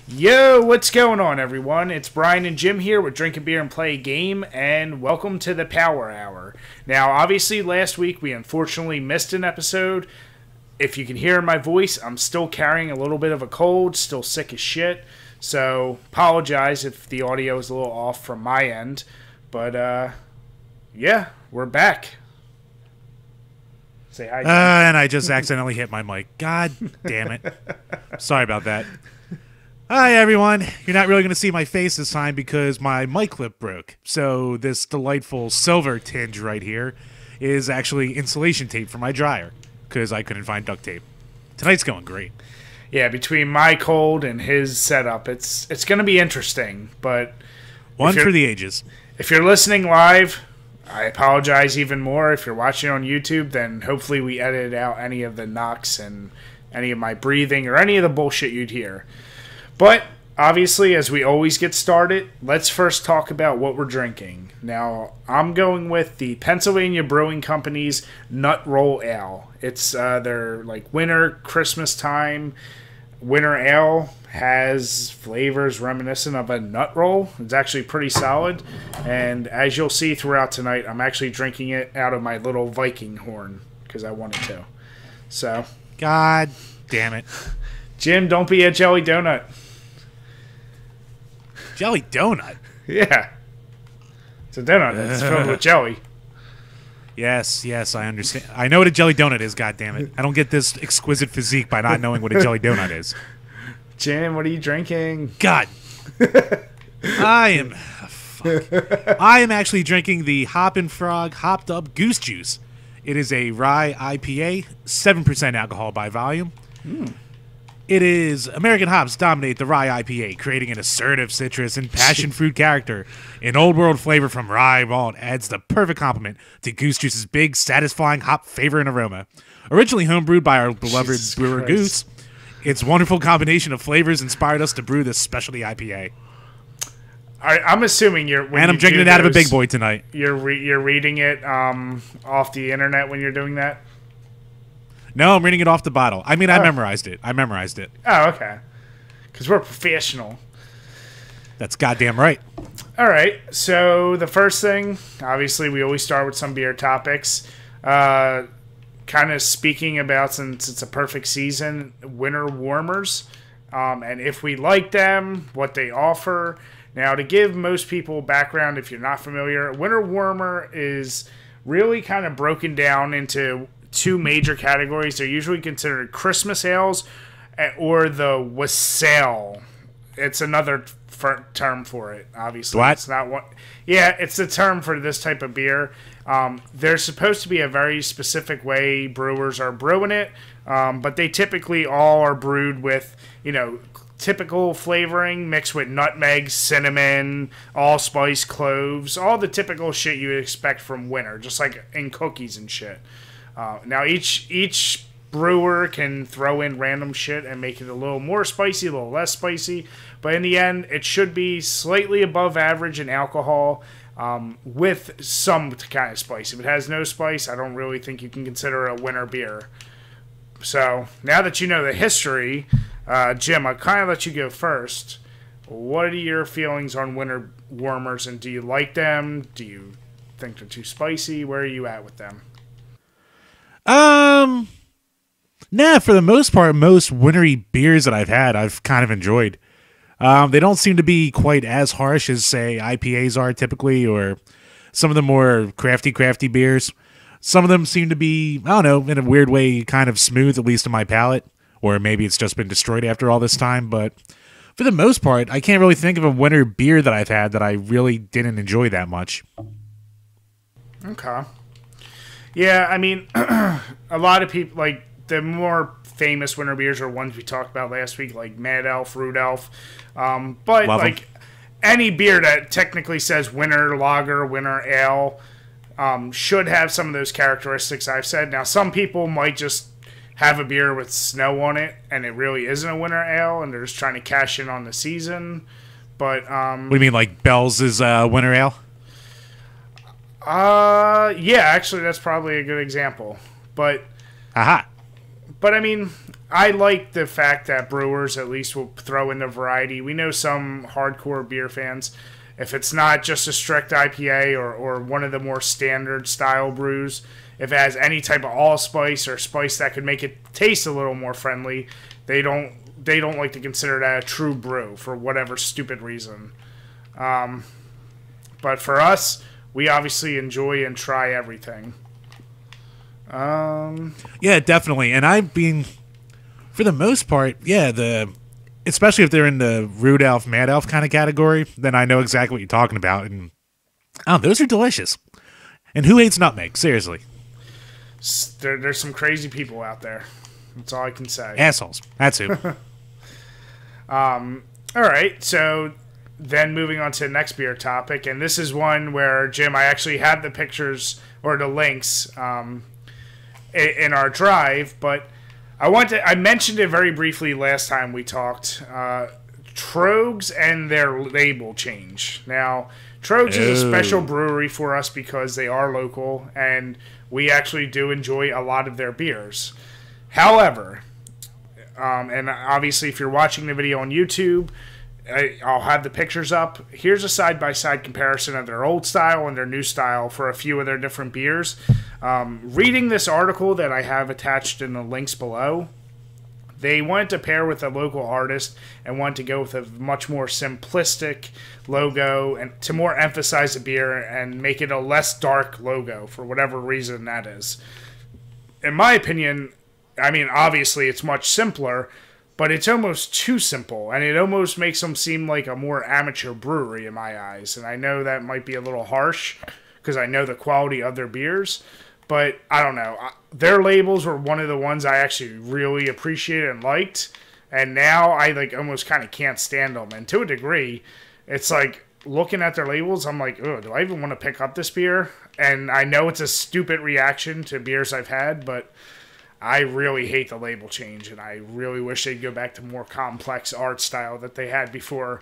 Yo, what's going on, everyone? It's Brian and Jim here with Drink a Beer and Play a Game, and welcome to the Power Hour. Now, obviously, last week we unfortunately missed an episode. If you can hear my voice, I'm still carrying a little bit of a cold, still sick as shit, so apologize if the audio is a little off from my end. But, yeah, we're back. Say hi, Jim. And I just accidentally hit my mic. God damn it. Sorry about that. Hi, everyone. You're not really going to see my face this time because my mic clip broke. So this delightful silver tinge right here is actually insulation tape for my dryer because I couldn't find duct tape. Tonight's going great. Yeah, between my cold and his setup, it's going to be interesting. But One for the ages. if you're listening live, I apologize even more. If you're watching on YouTube, then hopefully we edited out any of the knocks and any of my breathing or any of the bullshit you'd hear. But, obviously, as we always get started, let's first talk about what we're drinking. Now, I'm going with the Pennsylvania Brewing Company's Nut Roll Ale. It's their, winter, Christmas time winter ale. Has flavors reminiscent of a nut roll. It's actually pretty solid. And as you'll see throughout tonight, I'm actually drinking it out of my little Viking horn because I wanted to. So, God damn it. Jim, don't be a jelly donut. Jelly donut? Yeah. It's a donut that's filled with jelly. Yes, I understand. I know what a jelly donut is, goddammit. I don't get this exquisite physique by not knowing what a jelly donut is. Jim, what are you drinking? God. I am actually drinking the Hop and Frog Hopped Up Goose Juice. It is a rye IPA, 7% alcohol by volume. It is American hops dominate the rye IPA, creating an assertive citrus and passion fruit character. An old world flavor from rye malt adds the perfect complement to Goose Juice's big, satisfying hop flavor and aroma. Originally homebrewed by our beloved Jesus brewer Christ. Goose, its wonderful combination of flavors inspired us to brew this specialty IPA. All right, I'm assuming you're. And I'm drinking it out of a big boy tonight. You're reading it off the internet when you're doing that. No, I'm reading it off the bottle. I mean, I memorized it. Oh, okay. Because we're professional. That's goddamn right. All right. So the first thing, obviously, we always start with some beer topics. Kind of speaking about, since it's a perfect season, winter warmers, and if we like them, what they offer. Now, to give most people background, if you're not familiar, a winter warmer is really kind of broken down into two major categories. They're usually considered Christmas ales or the wassail. It's another term for it, obviously. What? It's not one. Yeah, it's the term for this type of beer. There's supposed to be a very specific way brewers are brewing it, but they typically all are brewed with, typical flavoring mixed with nutmeg, cinnamon, allspice, cloves, all the typical shit you would expect from winter, just like in cookies and shit. Now, each brewer can throw in random shit and make it a little more spicy, a little less spicy. But in the end, it should be slightly above average in alcohol with some kind of spice. If it has no spice, I don't really think you can consider it a winter beer. So, now that you know the history, Jim, I'll kind of let you go first. What are your feelings on winter warmers, and do you like them? Do you think they're too spicy? Where are you at with them? Nah, for the most part, most wintry beers that I've had, I've kind of enjoyed. They don't seem to be quite as harsh as, say, IPAs are typically, or some of the more crafty beers. Some of them seem to be, I don't know, in a weird way, kind of smooth, at least in my palate. Or maybe it's just been destroyed after all this time, but for the most part, I can't really think of a winter beer that I've had that I really didn't enjoy that much. Okay. Yeah, I mean, a lot of people, the more famous winter beers are ones we talked about last week, like Mad Elf, Root Elf. But, Love 'em. any beer that technically says winter lager, winter ale, should have some of those characteristics I've said. Now, some people might just have a beer with snow on it, and it really isn't a winter ale, and they're just trying to cash in on the season. But, What do you mean, like Bell's is winter ale? yeah, actually, that's probably a good example. But Aha. I mean, I like the fact that brewers at least will throw in the variety. We know some hardcore beer fans, if it's not just a strict IPA or one of the more standard style brews, if it has any type of allspice or spice that could make it taste a little more friendly, they don't like to consider that a true brew for whatever stupid reason. But for us, we obviously enjoy and try everything. Yeah, definitely. And I've been, for the most part, especially if they're in the Rude Elf, Mad Elf kind of category, then I know exactly what you're talking about. And those are delicious. And who hates nutmeg? Seriously. There's some crazy people out there. That's all I can say. Assholes. That's who. All right, so then moving on to the next beer topic, and this is one where, Jim, I actually have the pictures or the links in our drive, but I mentioned it very briefly last time we talked. Trogs and their label change. Now, Trogs is a special brewery for us because they are local, and we actually do enjoy a lot of their beers. However, and obviously if you're watching the video on YouTube, I'll have the pictures up. Here's a side-by-side comparison of their old style and their new style for a few of their different beers. Reading this article that I have attached in the links below, they wanted to pair with a local artist and wanted to go with a much more simplistic logo and to more emphasize the beer and make it a less dark logo for whatever reason that is. In my opinion, I mean, obviously it's much simpler, but it's almost too simple, and it almost makes them seem like a more amateur brewery in my eyes. And I know that might be a little harsh because I know the quality of their beers, but I don't know. Their labels were one of the ones I actually really appreciated and liked, and now I like almost kind of can't stand them. And to a degree, it's like looking at their labels, I'm like, oh, do I even want to pick up this beer? And I know it's a stupid reaction to beers I've had, but I really hate the label change, and I really wish they'd go back to more complex art style that they had before.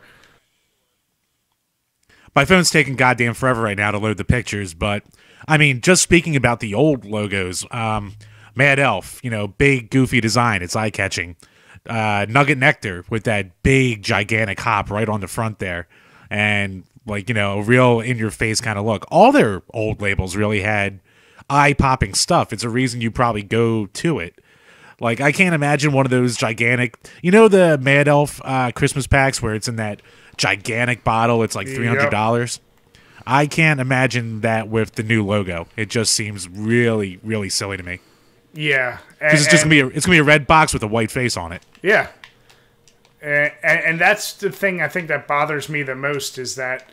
My phone's taking goddamn forever right now to load the pictures, but I mean, just speaking about the old logos, Mad Elf, big goofy design, it's eye-catching. Nugget Nectar with that big gigantic hop right on the front there, and a real in-your-face kind of look. All their old labels really had eye-popping stuff. It's a reason you probably go to it. Like, I can't imagine one of those gigantic, the Mad Elf Christmas packs where it's in that gigantic bottle, it's like $300. Yep. I can't imagine that with the new logo. It just seems really, really silly to me. Yeah, because it's just gonna be a red box with a white face on it. Yeah, and that's the thing I think that bothers me the most is that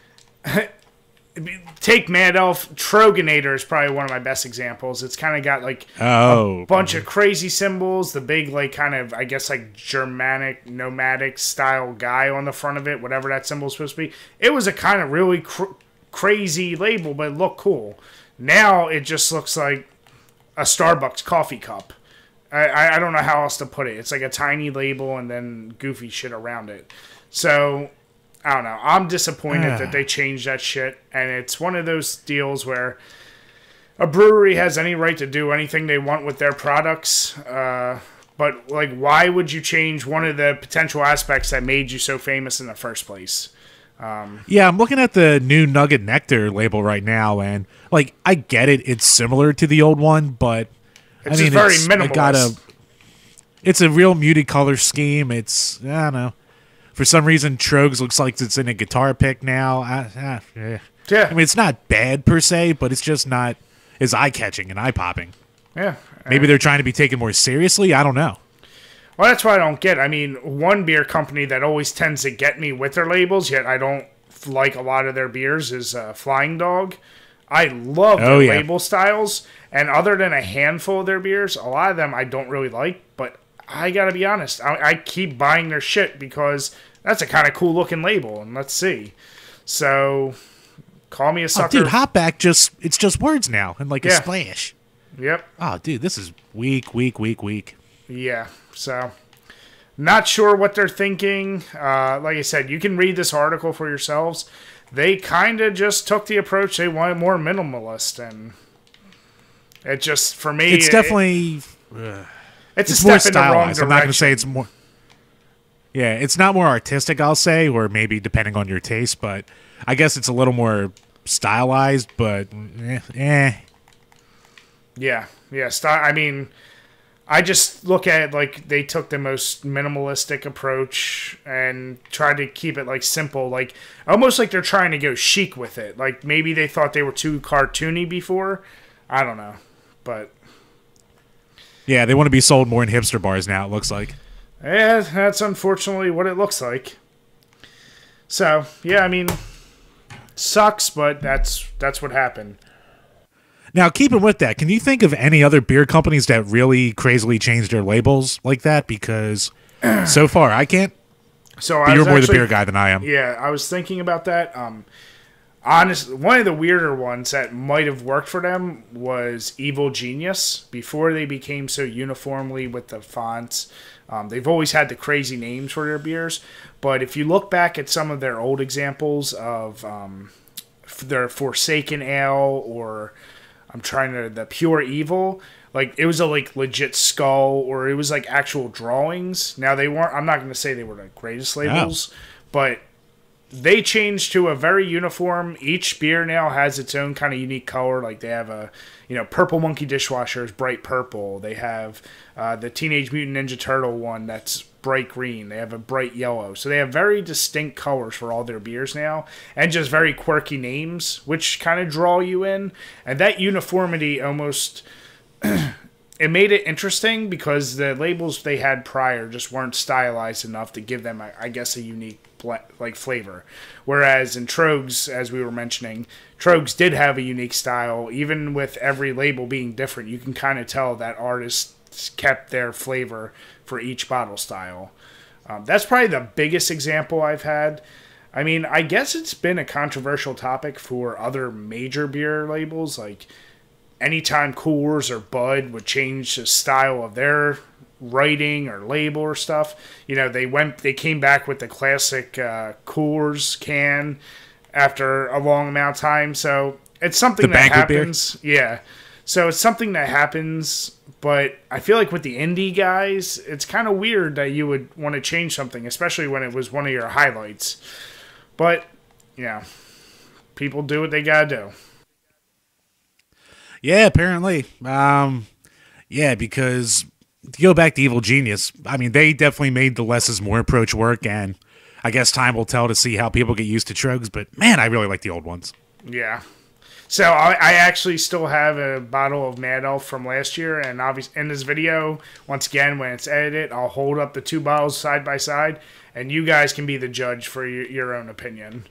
take Mad Elf. Troganator is probably one of my best examples. It's kind of got like a bunch of crazy symbols, the big kind of I guess Germanic nomadic style guy on the front of it, whatever that symbol's supposed to be. It was a kind of really crazy label, but it looked cool. Now it just looks like a Starbucks coffee cup. I don't know how else to put it. It's like a tiny label and then goofy shit around it. So I don't know. I'm disappointed that they changed that shit, and it's one of those deals where a brewery has any right to do anything they want with their products, but why would you change one of the potential aspects that made you so famous in the first place? Yeah, I'm looking at the new Nugget Nectar label right now, and I get it. It's similar to the old one, but it's very minimalist. It's a real muted color scheme. It's, I don't know. For some reason, Trogs looks like it's in a guitar pick now. Yeah. I mean, it's not bad per se, but it's just not as eye-catching and eye-popping. Yeah. Maybe they're trying to be taken more seriously. I don't know. Well, that's what I don't get. I mean, one beer company that always tends to get me with their labels, yet I don't like a lot of their beers, is Flying Dog. I love their label styles, and other than a handful of their beers, a lot of them I don't really like, but I gotta be honest, I keep buying their shit because that's a kind of cool looking label, and let's see. So, call me a sucker. Oh, dude, Hopback it's just words now, and a splash. Yep. Oh, dude, this is weak. Yeah, so not sure what they're thinking. Like I said, you can read this article for yourselves. They kind of just took the approach they wanted more minimalist, and it just, for me... It's definitely... it's a it's more step in the wrong stylized. direction. I'm not going to say it's more. Yeah, it's not more artistic, I'll say, or maybe depending on your taste, but I guess it's a little more stylized, but Yeah. I mean, I just look at it like they took the most minimalistic approach and tried to keep it like simple, like almost like they're trying to go chic with it. Like maybe they thought they were too cartoony before. I don't know, but yeah, they want to be sold more in hipster bars now, it looks like. yeah, that's unfortunately what it looks like. So yeah, I mean, sucks, but that's what happened. Now, keeping with that, can you think of any other beer companies that really crazily changed their labels like that? Because so far, I can't. So But you're more the beer guy than I am. Yeah, I was thinking about that. Honestly, one of the weirder ones that might have worked for them was Evil Genius before they became so uniformly with the fonts. They've always had the crazy names for their beers, but if you look back at some of their old examples of their Forsaken Ale or the Pure Evil, like it was a like legit skull or it was like actual drawings. Now they weren't. I'm not going to say they were the greatest labels, but they changed to a very uniform. Each beer now has its own kind of unique color. Like they have a, Purple Monkey Dishwasher is bright purple. They have the Teenage Mutant Ninja Turtle one that's bright green. They have a bright yellow. So they have very distinct colors for all their beers now, and just very quirky names, which kind of draw you in. And that uniformity almost it made it interesting because the labels they had prior just weren't stylized enough to give them, I guess, a unique flavor. Whereas in Trogs, as we were mentioning, Trogs did have a unique style. Even with every label being different, you can kind of tell that artists kept their flavor for each bottle style. That's probably the biggest example I've had. I mean, I guess it's been a controversial topic for other major beer labels, like anytime Coors or Bud would change the style of their writing or label or stuff, they came back with the classic Coors can after a long amount of time. So it's something that happens. Beer? Yeah. So it's something that happens, but I feel like with the indie guys, it's kind of weird that you would want to change something, especially when it was one of your highlights. But, people do what they gotta do. Yeah, apparently. Because to go back to Evil Genius, I mean, they definitely made the less is more approach work, and I guess time will tell to see how people get used to Trogs, but man, I really like the old ones. Yeah. So I actually still have a bottle of Mad Elf from last year, and obviously in this video, once again, when it's edited, I'll hold up the two bottles side by side, and you guys can be the judge for your own opinion.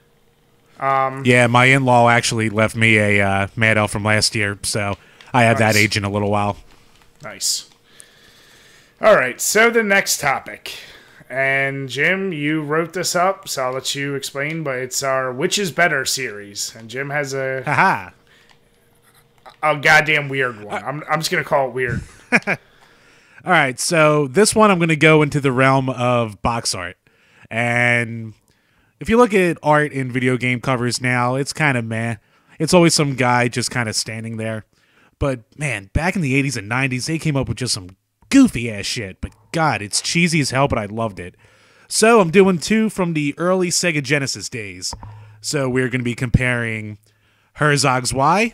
Yeah, my in-law actually left me a Mad Elf from last year, so I had that age in a little while. Nice. All right, so the next topic. And Jim, you wrote this up, so I'll let you explain, but it's our Which is Better series. And Jim has a goddamn weird one. I'm just going to call it weird. All right, so this one I'm going to go into the realm of box art. And if you look at art in video game covers now, it's kind of meh. It's always some guy just kind of standing there. But, man, back in the 80s and 90s, they came up with just some goofy-ass shit. But, God, it's cheesy as hell, but I loved it. So I'm doing two from the early Sega Genesis days. So we're going to be comparing Herzog Zwei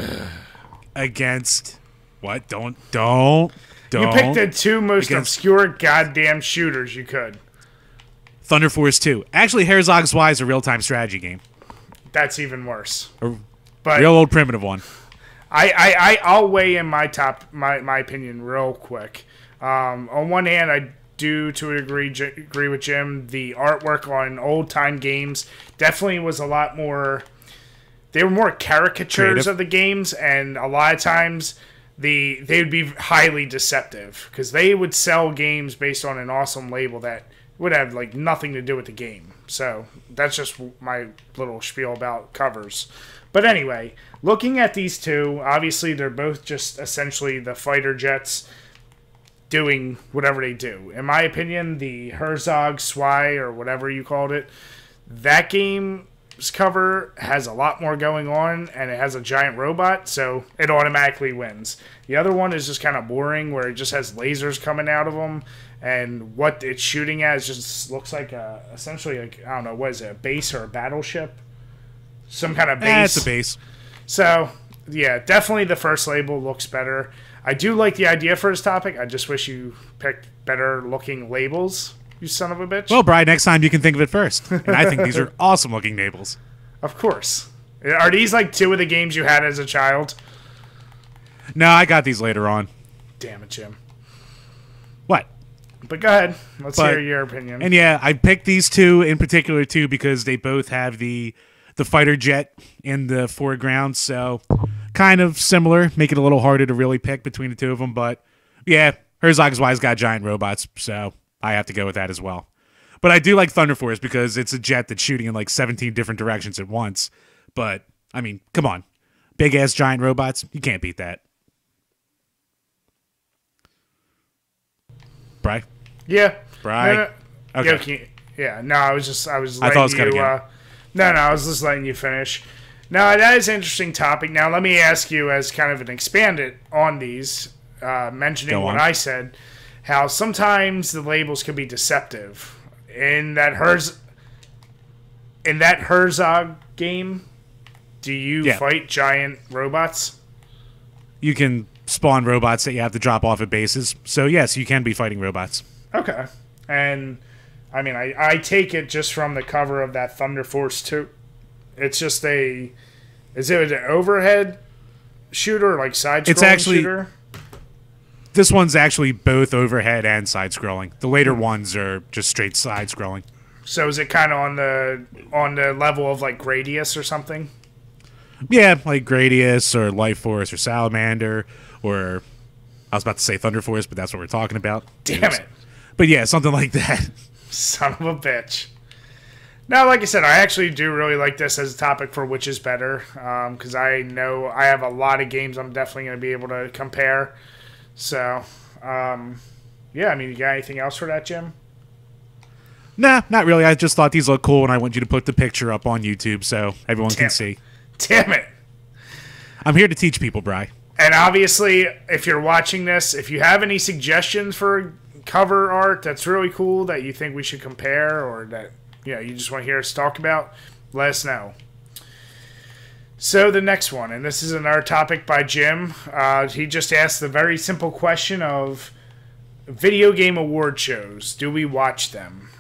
against... What? Don't. You picked the two most obscure goddamn shooters you could. Thunder Force 2. Actually, Herzog Zwei is a real-time strategy game. That's even worse. But real old primitive one. I'll weigh in my opinion real quick. On one hand, I do to a degree agree with Jim. The artwork on old time games definitely was a lot more. They were more caricatures of the games, and a lot of times they would be highly deceptive because they would sell games based on an awesome label that would have like nothing to do with the game. So that's just my little spiel about covers. But anyway, looking at these two, obviously they're both just essentially the fighter jets doing whatever they do. In my opinion, the Herzog Zwei, or whatever you called it, that game Jim's cover has a lot more going on, and it has a giant robot, so it automatically wins. The other one is just kind of boring, where it just has lasers coming out of them, and what it's shooting at just looks like essentially, like, I don't know, what is it, a base or a battleship? Some kind of base. It's a base. So, yeah, definitely the first label looks better. I do like the idea for this topic. I just wish you picked better looking labels, you son of a bitch. Well, Brian, next time you can think of it first. And I think these are awesome looking labels. Of course. Are these like two of the games you had as a child? No, I got these later on. Damn it, Jim. What? But go ahead. Let's hear your opinion. And yeah, I picked these two in particular too because they both have the fighter jet in the foreground, so kind of similar. Make it a little harder to really pick between the two of them, but yeah, Herzog's Wise got giant robots, so I have to go with that as well. But I do like Thunder Force because it's a jet that's shooting in like 17 different directions at once. But, I mean, come on. Big-ass giant robots, you can't beat that. Bri? Yeah. Bri? No. Okay. Yeah, no, I was letting I thought it was gonna go. No, I was just letting you finish. Now, that is an interesting topic. Now, let me ask you, as kind of an expanded on these, mentioning what I said, how sometimes the labels can be deceptive. In that Herzog game, do you fight giant robots? You can spawn robots that you have to drop off at bases. So, yes, you can be fighting robots. Okay. And, I mean, I take it just from the cover of that Thunder Force 2. It's just is it an overhead shooter, like side-scrolling shooter? This one's actually both overhead and side-scrolling. The later ones are just straight side-scrolling. So is it kind of on the level of like Gradius or something? Yeah, like Gradius or Life Force or Salamander or I was about to say Thunder Force, but that's what we're talking about. Damn it. But yeah, something like that. Son of a bitch. Now, like I said, I actually do really like this as a topic for which is better, because I know I have a lot of games I'm definitely going to be able to compare. So, yeah, I mean, you got anything else for that, Jim? Nah, not really. I just thought these look cool, and I want you to put the picture up on YouTube so everyone can see. Damn it. I'm here to teach people, Bri. And obviously, if you're watching this, if you have any suggestions for cover art that's really cool that you think we should compare or that you just want to hear us talk about, let us know. So the next one, and this is another topic by Jim. He just asked the very simple question of video game award shows. Do we watch them?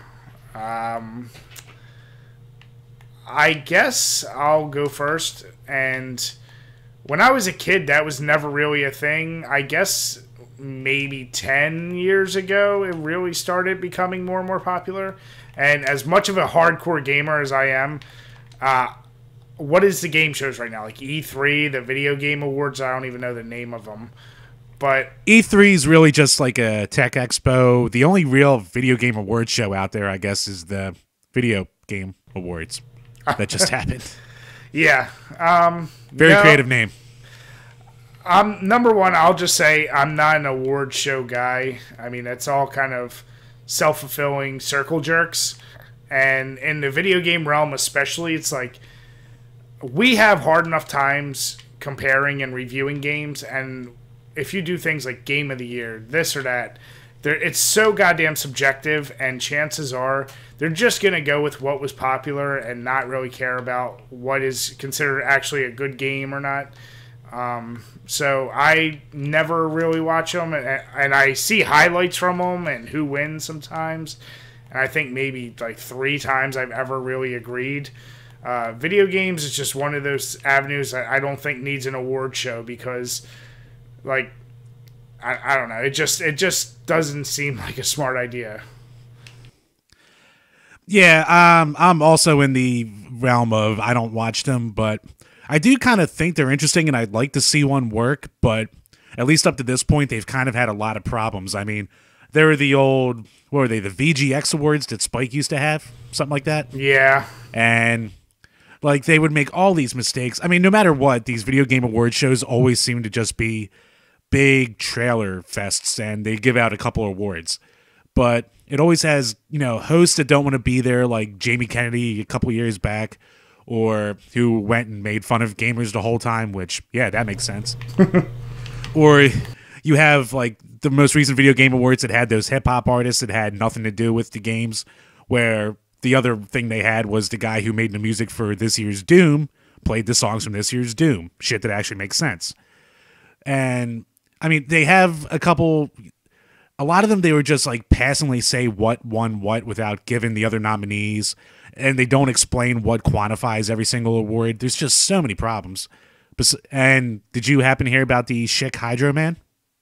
I guess I'll go first. And when I was a kid, that was never really a thing. I guess maybe 10 years ago, it really started becoming more and more popular. And as much of a hardcore gamer as I am, what is the game shows right now? Like E3, the Video Game Awards? I don't even know the name of them. But E3 is really just like a tech expo. The only real video game award show out there, I guess, is the Video Game Awards that just happened. Yeah. Very creative name. Number one, I'll just say I'm not an award show guy. I mean, it's all kind of self-fulfilling circle jerks. And in the video game realm especially, it's like we have hard enough times comparing and reviewing games, and if you do things like Game of the Year, this or that, it's so goddamn subjective, and chances are they're just going to go with what was popular and not really care about what is considered actually a good game or not. So I never really watch them, and I see highlights from them and who wins sometimes. And I think maybe like 3 times I've ever really agreed. Video games is just one of those avenues that I don't think needs an award show because, like, I don't know. It just doesn't seem like a smart idea. Yeah, I'm also in the realm of I don't watch them, but I do kind of think they're interesting, and I'd like to see one work, but at least up to this point, they've kind of had a lot of problems. I mean, they were the old, what were they, the VGX Awards that Spike used to have? Something like that? Yeah. And, like, they would make all these mistakes. I mean, no matter what, these video game award shows always seem to just be big trailer fests, and they give out a couple of awards. But it always has, hosts that don't want to be there, like Jamie Kennedy a couple years back, or who went and made fun of gamers the whole time, which, yeah, that makes sense. Or you have, like, the most recent Video Game Awards that had those hip-hop artists that had nothing to do with the games, where the other thing they had was the guy who made the music for this year's Doom played the songs from this year's Doom. Shit that actually makes sense. And, I mean, they have a lot of them, they were just, like, passingly say what won what without giving the other nominees, and they don't explain what quantifies every single award. There's just so many problems. And did you happen to hear about the Schick Hydro Man?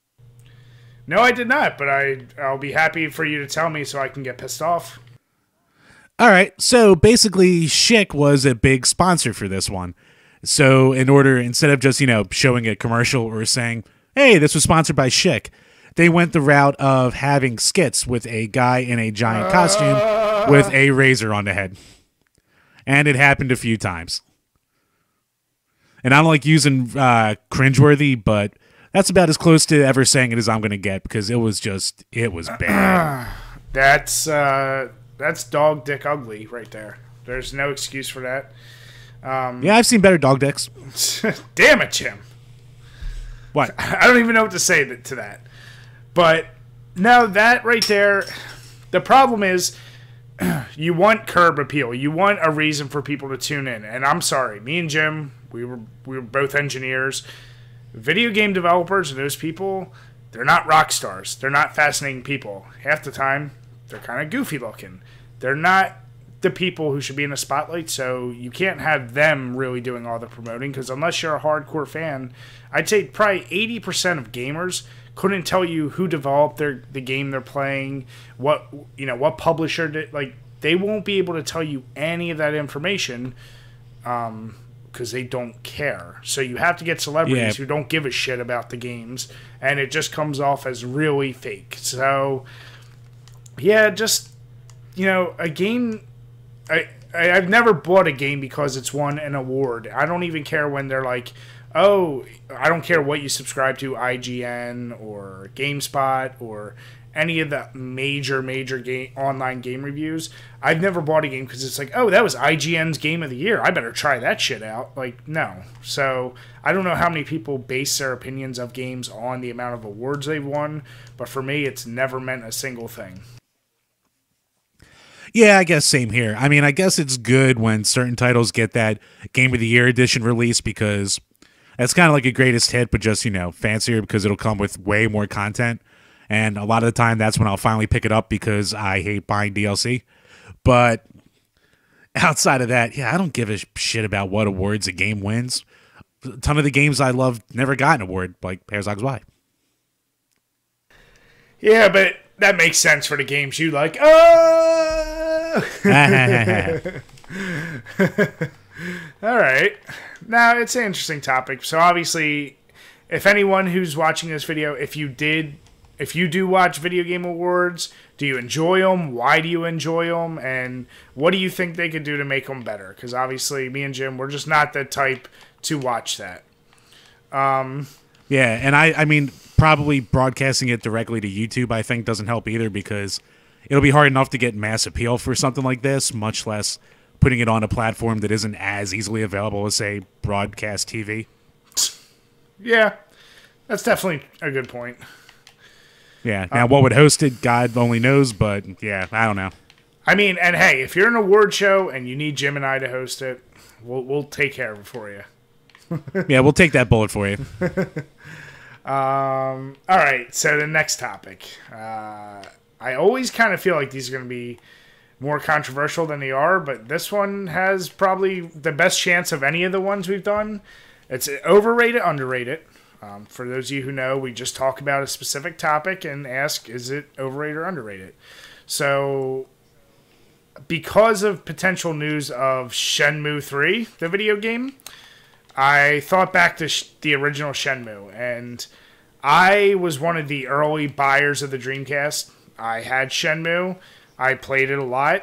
No, I did not, but I'll be happy for you to tell me so I can get pissed off. All right, so basically Schick was a big sponsor for this one. So instead of just, showing a commercial or saying, hey, this was sponsored by Schick, they went the route of having skits with a guy in a giant costume with a razor on the head. And it happened a few times. And I don't like using cringeworthy, but that's about as close to ever saying it as I'm going to get, because it was bad. That's dog dick ugly right there. There's no excuse for that. Yeah, I've seen better dog dicks. Damn it, Jim. What? I don't even know what to say to that. But no, that right there, the problem is you want curb appeal. You want a reason for people to tune in. And I'm sorry, me and Jim, we were both engineers. Video game developers and those people, they're not rock stars. They're not fascinating people. Half the time, they're kind of goofy looking. They're not the people who should be in the spotlight, so you can't have them really doing all the promoting, because unless you're a hardcore fan, I'd say probably 80% of gamers couldn't tell you who developed the game they're playing, what publisher did. Like, they won't be able to tell you any of that information because they don't care. So you have to get celebrities who don't give a shit about the games, and it just comes off as really fake. So yeah, just, a game, I've never bought a game because it's won an award. I don't even care when they're like, oh, I don't care what you subscribe to, IGN or GameSpot or any of the major online game reviews. I've never bought a game because it's like, oh, that was IGN's Game of the Year. I better try that shit out. Like, no. So I don't know how many people base their opinions of games on the amount of awards they've won, but for me, it's never meant a single thing. Yeah, I guess same here. I mean, I guess it's good when certain titles get that Game of the Year edition release, because it's kind of like a greatest hit, but just, fancier, because it'll come with way more content. And a lot of the time, that's when I'll finally pick it up, because I hate buying DLC. But outside of that, yeah, I don't give a shit about what awards a game wins. A ton of the games I love never got an award, like Herzog's Why. Yeah, but that makes sense for the games you like. Oh! All right. Now, it's an interesting topic. So, obviously, if anyone who's watching this video, if you do watch Video Game Awards, do you enjoy them? Why do you enjoy them? And what do you think they could do to make them better? Because, obviously, me and Jim, we're just not the type to watch that. Yeah, and I mean, probably broadcasting it directly to YouTube, I think, doesn't help either, because it'll be hard enough to get mass appeal for something like this, much less putting it on a platform that isn't as easily available as, say, broadcast TV. Yeah, that's definitely a good point. Yeah, now what would host it, God only knows, but yeah, I don't know. I mean, and hey, if you're an award show and you need Jim and I to host it, we'll take care of it for you. Yeah, we'll take that bullet for you. All right, so the next topic. I always kind of feel like these are going to be more controversial than they are, but this one has probably the best chance of any of the ones we've done. It's overrated, underrated. For those of you who know, we just talk about a specific topic and ask, is it overrated or underrated? So, because of potential news of Shenmue 3, the video game, I thought back to the original Shenmue, and I was one of the early buyers of the Dreamcast. I had Shenmue. I played it a lot.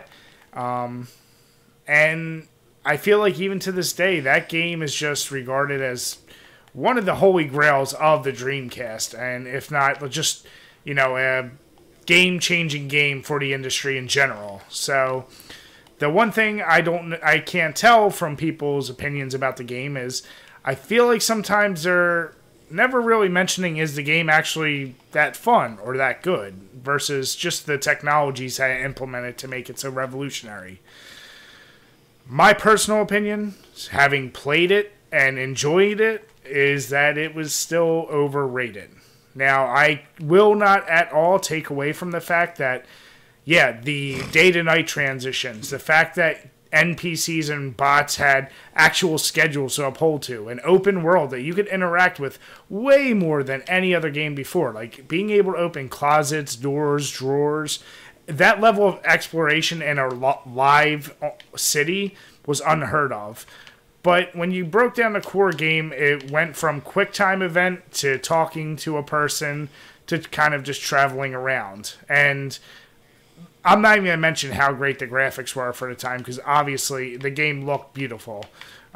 And I feel like even to this day, that game is just regarded as one of the holy grails of the Dreamcast. And if not, just, a game-changing game for the industry in general. So The one thing I can't tell from people's opinions about the game is I feel like sometimes they're never really mentioning is the game actually that fun or that good versus just the technologies that I implemented to make it so revolutionary. My personal opinion, having played it and enjoyed it, is that it was still overrated. Now, I will not at all take away from the fact that, yeah, the day to night transitions, the fact that NPCs and bots had actual schedules to uphold to, an open world that you could interact with way more than any other game before. Like being able to open closets, doors, drawers, that level of exploration in a live city was unheard of. But when you broke down the core game, it went from quick time event to talking to a person to kind of just traveling around. And I'm not even going to mention how great the graphics were for the time, because obviously the game looked beautiful.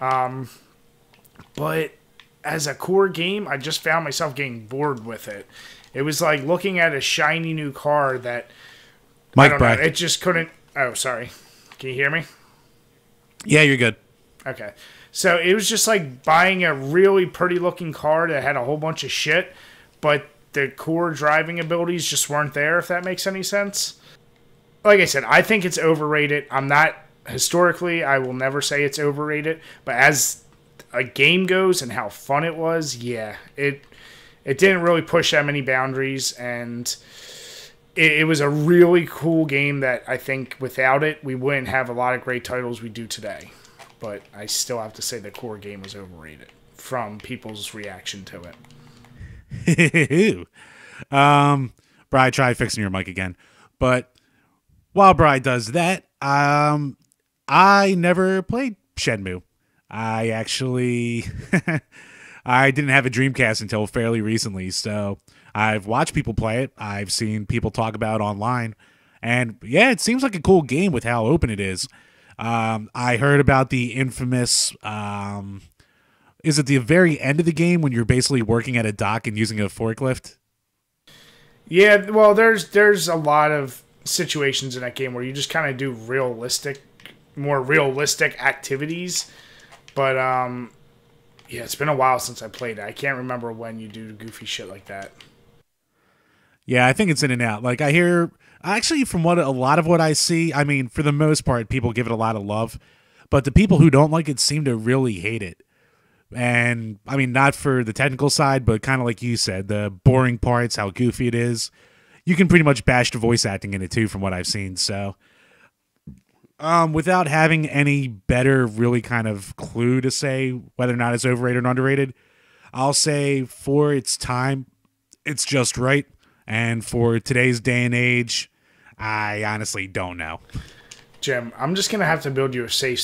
But as a core game, I just found myself getting bored with it. It was like looking at a shiny new car that, I don't know, it just couldn't... Oh, sorry. Can you hear me? Yeah, you're good. Okay. So it was just like buying a really pretty looking car that had a whole bunch of shit, but the core driving abilities just weren't there, if that makes any sense. Like I said, I think it's overrated. I'm not, historically, I will never say it's overrated, but as a game goes and how fun it was, yeah, it didn't really push that many boundaries, and it was a really cool game that I think without it, we wouldn't have a lot of great titles we do today. But I still have to say the core game was overrated from people's reaction to it. Bri, try fixing your mic again. But while Bri does that, I never played Shenmue. I actually I didn't have a Dreamcast until fairly recently, so I've watched people play it. I've seen people talk about it online, and yeah, it seems like a cool game with how open it is. I heard about the infamous, is it the very end of the game when you're basically working at a dock and using a forklift? Yeah, well, there's a lot of situations in that game where you just kind of do more realistic activities. But, yeah, it's been a while since I played it. I can't remember when you do goofy shit like that. Yeah, I think it's in and out. Like, I hear... Actually, from a lot of what I see, I mean, for the most part, people give it a lot of love. But the people who don't like it seem to really hate it. And, I mean, not for the technical side, but kind of like you said, the boring parts, how goofy it is. You can pretty much bash the voice acting in it, too, from what I've seen. So, without having any better really kind of clue to say whether or not it's overrated or underrated, I'll say for its time, it's just right. And for today's day and age, I honestly don't know. Jim, I'm just gonna have to build you a safe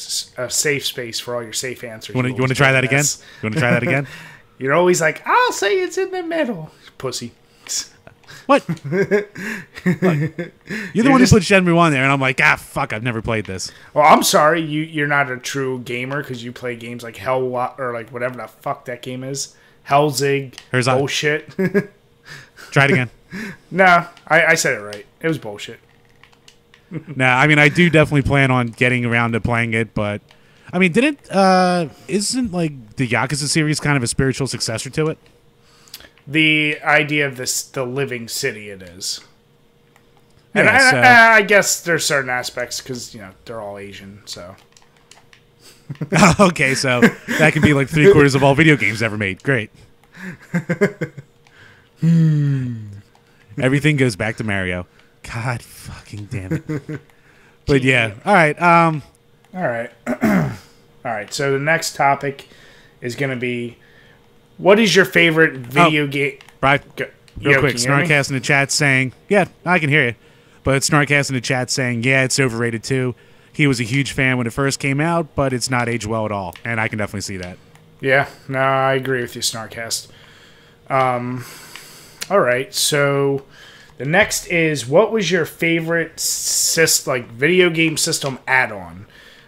space for all your safe answers. You want to try that again? You want to try that again? You're always like, I'll say it's in the middle, pussy. What? Look, you're the one who put Shenmue on there, and I'm like, fuck, I've never played this. Well, I'm sorry, you're not a true gamer because you play games like or like whatever the fuck that game is, Hellzig, bullshit. Try it again. No, I said it right. It was bullshit. Nah, I mean, I do definitely plan on getting around to playing it, but I mean, isn't like the Yakuza series kind of a spiritual successor to it? The idea of the living city, it is. And yeah, I guess there's certain aspects because they're all Asian, so. Okay, so that could be like 3/4 of all video games ever made. Great. Everything goes back to Mario. God fucking damn it. But yeah, all right. All right. All right, so the next topic is going to be, what is your favorite video game? Real quick, Snarkcast in the chat saying, yeah, I can hear you. But Snarkcast in the chat saying, yeah, it's overrated too. He was a huge fan when it first came out, but it's not aged well at all. And I can definitely see that. Yeah, no, I agree with you, Snarkcast. All right, so the next is, what was your favorite video game system add-on?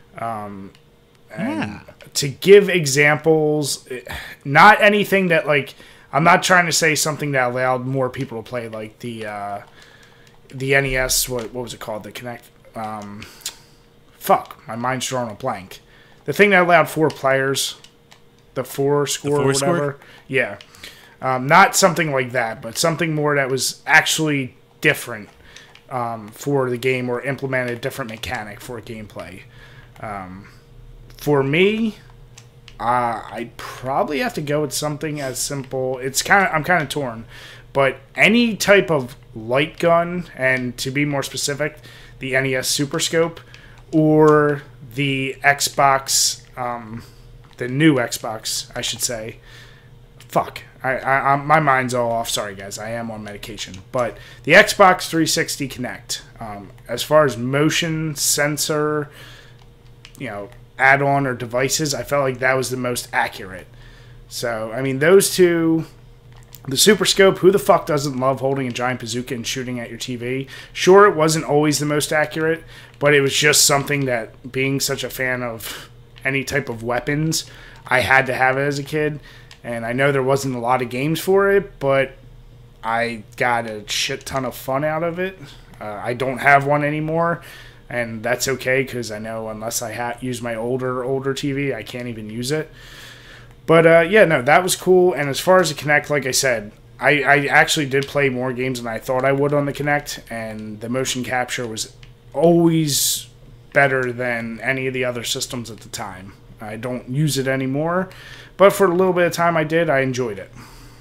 And to give examples, not anything that I'm not trying to say something that allowed more people to play, like the NES. What was it called? The Kinect. fuck, my mind's drawing a blank. The thing that allowed 4 players, the 4 score or whatever. Yeah. Not something like that, but something more that was actually different for the game or implemented a different mechanic for gameplay. For me, I'd probably have to go with something as simple. I'm kind of torn, but any type of light gun, and to be more specific, the NES Super Scope or the Xbox, the new Xbox, I should say. Fuck, my mind's all off. Sorry, guys, I am on medication. But the Xbox 360 Kinect, as far as motion sensor, add-on or devices, I felt like that was the most accurate. So, I mean, those two, the Super Scope, who the fuck doesn't love holding a giant bazooka and shooting at your TV? Sure, it wasn't always the most accurate, but it was just something that, being such a fan of any type of weapons, I had to have it as a kid. And I know there wasn't a lot of games for it, but I got a shit ton of fun out of it. I don't have one anymore, and that's okay, because I know unless I use my older TV, I can't even use it. But yeah, no, that was cool. And as far as the Kinect, like I said, I actually did play more games than I thought I would on the Kinect, and the motion capture was always better than any of the other systems at the time. I don't use it anymore, but for a little bit of time I did, I enjoyed it.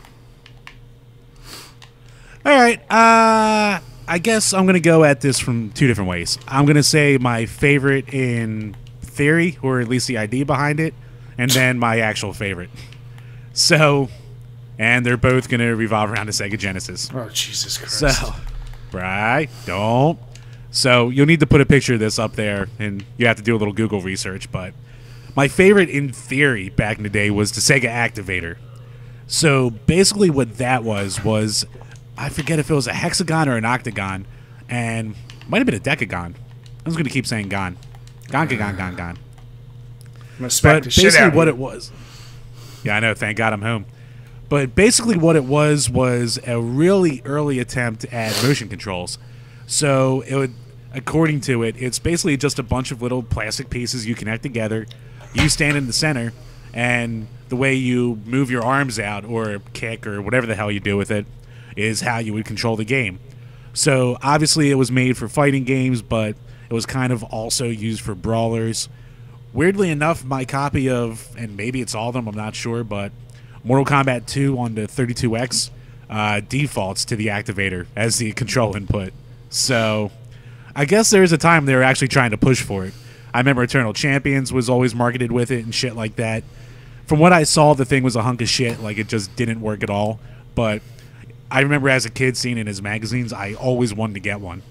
All right, I guess I'm going to go at this from 2 different ways. I'm going to say my favorite in theory, or at least the idea behind it, and then my actual favorite. So, and they're both going to revolve around the Sega Genesis. Oh, Jesus Christ. So, right, don't. So, you'll need to put a picture of this up there, and you have to do a little Google research, but my favorite in theory back in the day was the Sega Activator. So, basically what that was, I forget if it was a hexagon or an octagon, and might have been a decagon. I'm just going to keep saying gon. Gon. But basically what it was... Yeah, I know, thank God I'm home. But basically what it was a really early attempt at motion controls. So, according to it, it's basically just a bunch of little plastic pieces you connect together. You stand in the center, and the way you move your arms out or kick or whatever the hell you do with it is how you would control the game. So obviously it was made for fighting games, but it was kind of also used for brawlers. Weirdly enough, my copy of, and maybe it's all of them, I'm not sure, but Mortal Kombat 2 on the 32X defaults to the Activator as the control input. So I guess there's a time they were actually trying to push for it. I remember Eternal Champions was always marketed with it and shit like that. From what I saw, the thing was a hunk of shit. Like, it just didn't work at all. But I remember as a kid seeing it in his magazines, I always wanted to get one.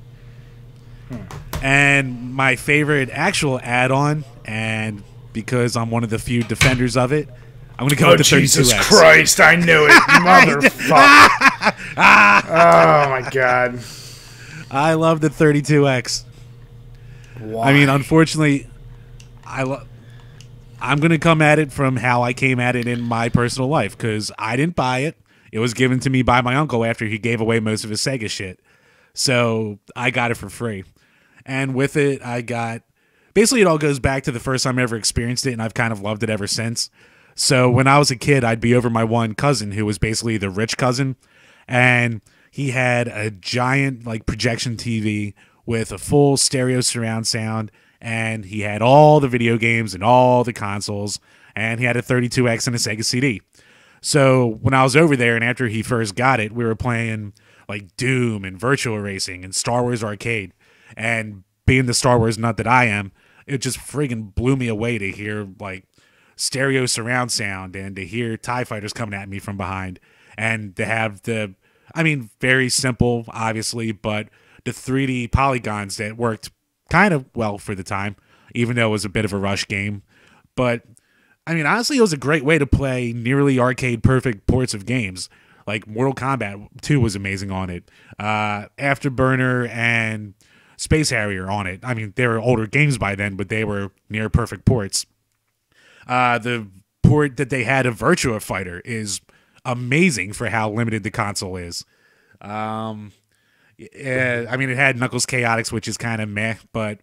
And my favorite actual add-on, and because I'm one of the few defenders of it, I'm going to go with the 32X. Jesus Christ, I knew it, motherfucker. Oh, my God. I love the 32X. Why? I mean, unfortunately, I'm going to come at it from how I came at it in my personal life, because I didn't buy it. It was given to me by my uncle after he gave away most of his Sega shit. So I got it for free. And with it, I got... Basically, it all goes back to the first time I ever experienced it, and I've kind of loved it ever since. So when I was a kid, I'd be over my one cousin, who was basically the rich cousin, and he had a giant projection TV with a full stereo surround sound, and he had all the video games and all the consoles, and he had a 32X and a Sega CD. So when I was over there, and after he first got it, we were playing Doom and Virtual Racing and Star Wars Arcade. And being the Star Wars nut that I am, it just friggin' blew me away to hear stereo surround sound and to hear TIE fighters coming at me from behind, and to have the, very simple, obviously, but the 3D polygons that worked kind of well for the time, even though it was a bit of a rush game. But honestly, it was a great way to play nearly arcade perfect ports of games. Like Mortal Kombat 2 was amazing on it. Afterburner and Space Harrier on it. They were older games by then, but they were near perfect ports. The port that they had of Virtua Fighter is amazing for how limited the console is. It had Knuckles Chaotix, which is kind of meh, but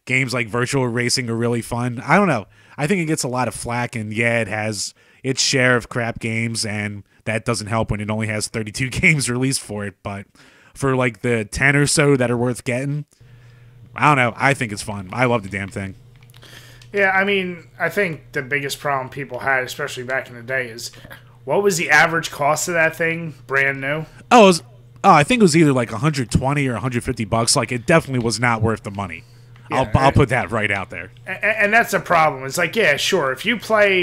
games like Virtual Racing are really fun. I don't know. I think it gets a lot of flack, and yeah, it has its share of crap games, and that doesn't help when it only has 32 games released for it. But for like the 10 or so that are worth getting, I don't know. I think it's fun. I love the damn thing. Yeah, I mean, I think the biggest problem people had, especially back in the day, is what was the average cost of that thing, brand new? I think it was either like 120 or 150 bucks. Like, it definitely was not worth the money. Yeah, I'll put that right out there. And that's the problem. It's like, yeah, sure, if you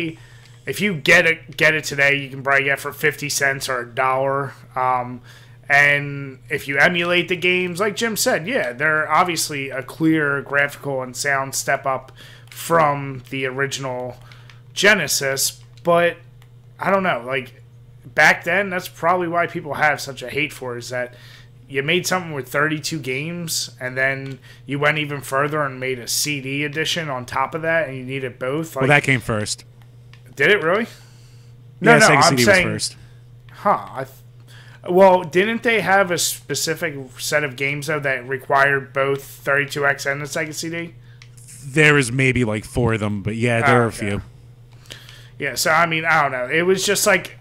get it today, you can probably get it for 50 cents or $1. And if you emulate the games, like Jim said, yeah, they're obviously a clear graphical and sound step up from the original Genesis, but I don't know, like back then, that's probably why people have such a hate for it, is that you made something with 32 games, and then you went even further and made a CD edition on top of that, and you needed both. Like, Well, that came first. Did it really? Yeah, No, Sega I'm CD saying, was first. Huh. Well, didn't they have a specific set of games, though, that required both 32X and the Sega CD? There was maybe like 4 of them, but yeah, there were a few. Yeah, so I mean, I don't know. It was just like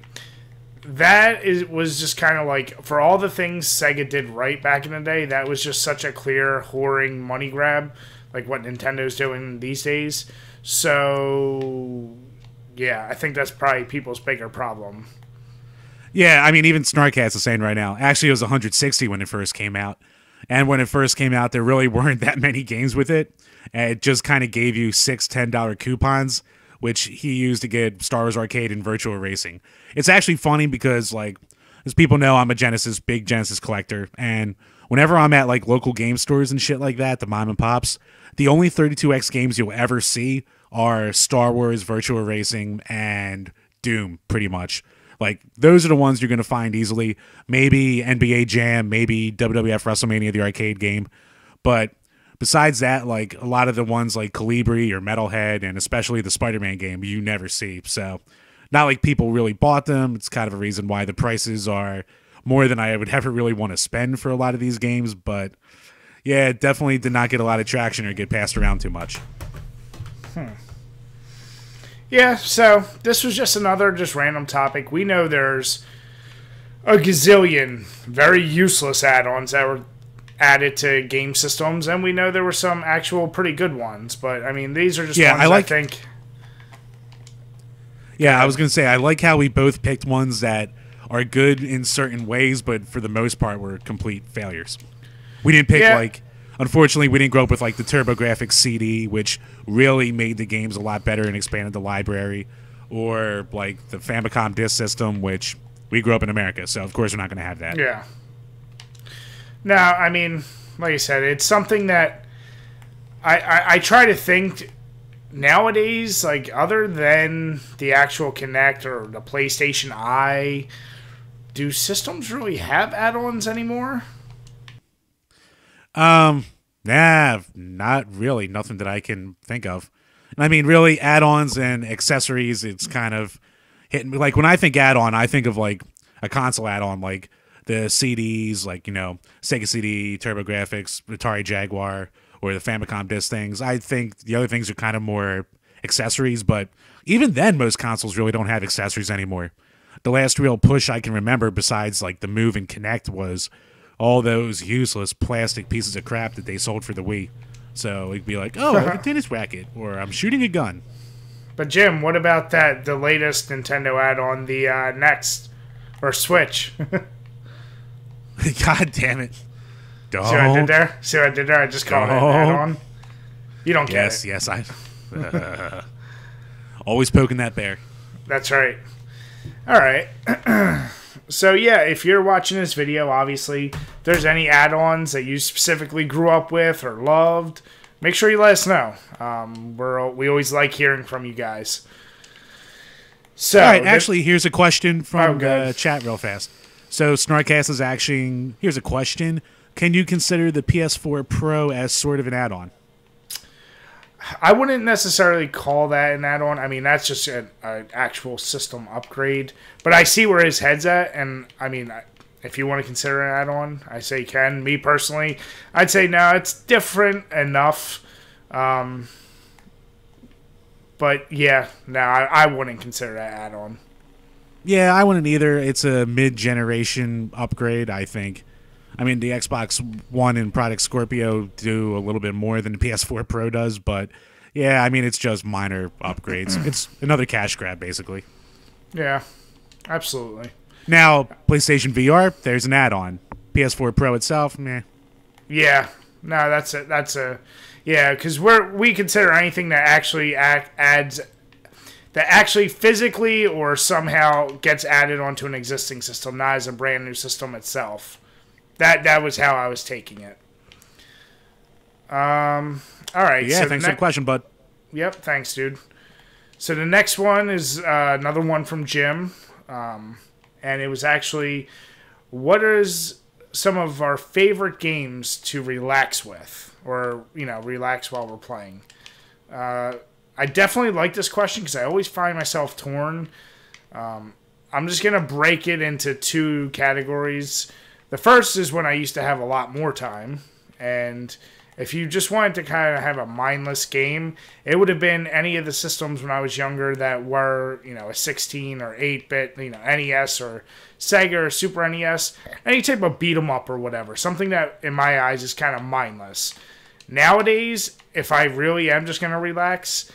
was just kind of like, for all the things Sega did right back in the day, that was just such a clear whoring money grab, like what Nintendo's doing these days. So yeah, I think that's probably people's bigger problem. Yeah, I mean, even Snarkcast is saying right now. Actually, it was 160 when it first came out. And when it first came out, there really weren't that many games with it. And it just kind of gave you 6 $10 coupons, which he used to get Star Wars Arcade and Virtual Racing. It's actually funny because, like, as people know, I'm a big Genesis collector. And whenever I'm at, like, local game stores and shit like that, the mom and pops, the only 32X games you'll ever see are Star Wars, Virtual Racing, and Doom, pretty much. Like, those are the ones you're going to find easily. Maybe NBA Jam, maybe WWF WrestleMania, the arcade game. But besides that, like, a lot of the ones like Calibri or Metalhead, and especially the Spider-Man game, you never see. So, not like people really bought them. It's kind of a reason why the prices are more than I would ever really want to spend for a lot of these games. But, yeah, it definitely did not get a lot of traction or get passed around too much. Yeah, so this was just another random topic. We know there's a gazillion very useless add-ons that were added to game systems, and we know there were some actual pretty good ones. But, I mean, these are just ones I think... Yeah, I was going to say, I like how we both picked ones that are good in certain ways, but for the most part were complete failures. We didn't pick, like... Unfortunately, we didn't grow up with like the TurboGrafx CD, which really made the games a lot better and expanded the library, or like the Famicom Disk System, which we grew up in America, so of course we're not going to have that. Yeah. Now, I mean, like I said, it's something that I try to think nowadays, like other than the actual Kinect or the PlayStation Eye, do systems really have add-ons anymore? Nah, not really. Nothing that I can think of. I mean, really, add-ons and accessories, it's kind of hitting me. Like, when I think add-on, I think of, like, a console add-on, like the CDs, like, you know, Sega CD, TurboGrafx, Atari Jaguar, or the Famicom disc things. I think the other things are kind of more accessories, but even then, most consoles really don't have accessories anymore. The last real push I can remember, besides, like, the Move and Kinect, was all those useless plastic pieces of crap that they sold for the Wii. So it'd be like, oh, I have a tennis racket, or I'm shooting a gun. But Jim, what about the latest Nintendo add-on, the Next, or Switch? God damn it. Don't. See what I did there? See what I did there? I just called it an add-on. You don't get it. Yes, I... always poking that bear. That's right. All right. So, yeah, if you're watching this video, obviously, if there's any add-ons that you specifically grew up with or loved, make sure you let us know. We always like hearing from you guys. So, all right, actually, here's a question from the chat real fast. So, Snarkcast is asking, here's a question. Can you consider the PS4 Pro as sort of an add-on? I wouldn't necessarily call that an add-on. I mean, that's just an actual system upgrade. But I see where his head's at, and I mean, if you want to consider an add-on, I say can. Me personally, I'd say no, it's different enough But yeah, no, I wouldn't consider that add-on. Yeah, I wouldn't either. It's a mid-generation upgrade, I think. I mean, the Xbox One and Project Scorpio do a little bit more than the PS4 Pro does, but yeah, I mean, it's just minor upgrades. It's another cash grab, basically. Yeah, absolutely. Now, PlayStation VR, there's an add-on. PS4 Pro itself, meh. Yeah, no, that's a yeah, because we consider anything that actually adds, that actually physically or somehow gets added onto an existing system, not as a brand new system itself. That was how I was taking it. All right. Yeah, so thanks for the question, bud. Yep, thanks, dude. So the next one is another one from Jim, and it was actually, what is some of our favorite games to relax with, or relax while we're playing? I definitely like this question because I always find myself torn. I'm just gonna break it into two categories. The first is when I used to have a lot more time, and if you just wanted to kind of have a mindless game, it would have been any of the systems when I was younger that were, a 16 or 8-bit, NES or Sega or Super NES, any type of beat 'em up or whatever, something that in my eyes is kind of mindless. Nowadays, if I really am just going to relax,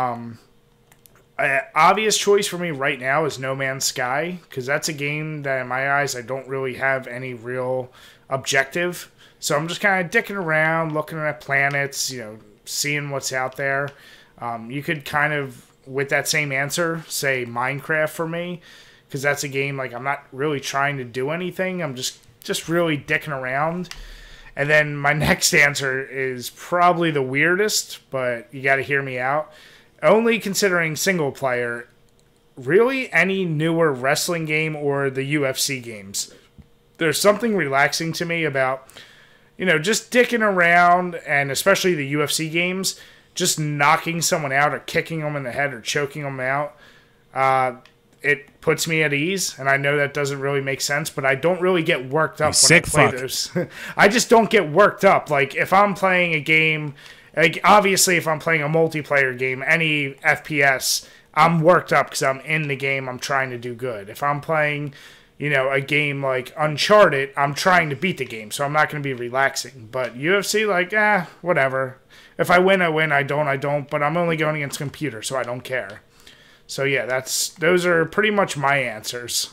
obvious choice for me right now is No Man's Sky, because that's a game that in my eyes I don't really have any real objective. So I'm just kind of dicking around, looking at planets, seeing what's out there. You could kind of, with that same answer, say Minecraft for me, because that's a game like I'm not really trying to do anything. I'm just really dicking around. And then my next answer is probably the weirdest, but you got to hear me out. Only considering single player, really any newer wrestling game or the UFC games. There's something relaxing to me about, just dicking around, and especially the UFC games, just knocking someone out or kicking them in the head or choking them out. It puts me at ease, and I know that doesn't really make sense, but I don't really get worked up when I play those. I just don't get worked up. Like, if I'm playing a game, like, obviously if I'm playing a multiplayer game, any FPS, I'm worked up because I'm in the game, I'm trying to do good. If I'm playing, a game like Uncharted, I'm trying to beat the game, so I'm not going to be relaxing. But UFC, whatever. If I win, I win. I don't. But I'm only going against computer, so I don't care. So yeah, those are pretty much my answers.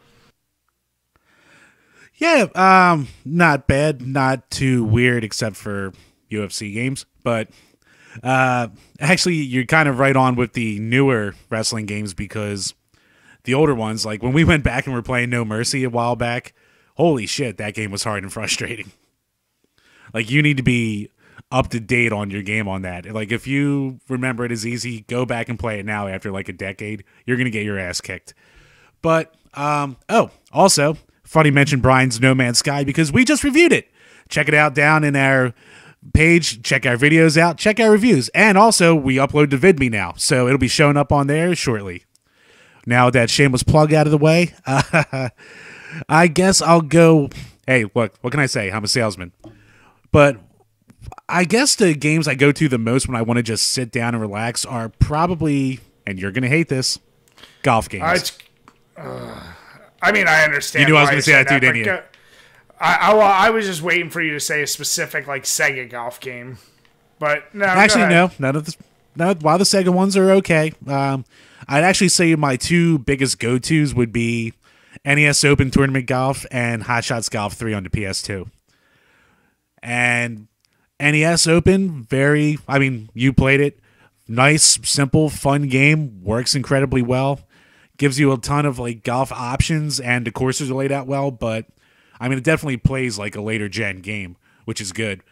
Yeah, not bad, not too weird, except for UFC games. But actually, you're kind of right on with the newer wrestling games, because the older ones, like when we went back and were playing No Mercy a while back, holy shit, that game was hard and frustrating. Like, you need to be up to date on your game on that. Like, if you remember it as easy, go back and play it now after like a decade. You're going to get your ass kicked. But, also, funny mention Brian's No Man's Sky, because we just reviewed it. Check it out down in our page. Check our videos out. Check our reviews. And also, we upload to VidMe now, so it'll be showing up on there shortly. Now that shameless plug out of the way, I guess I'll go. Hey, look, what can I say? I'm a salesman. But I guess the games I go to the most when I want to just sit down and relax are probably, and you're going to hate this, golf games. I mean, I understand. You knew I was going to say that too, didn't you? I was just waiting for you to say a specific, like, Sega golf game. But no. Actually, no. None of the. No, while the Sega ones are okay. I'd actually say my two biggest go-tos would be NES Open Tournament Golf and Hot Shots Golf 3 on the PS2. And NES Open, you played it. Nice, simple, fun game. Works incredibly well. Gives you a ton of like golf options, and the courses are laid out well, but it definitely plays like a later gen game, which is good.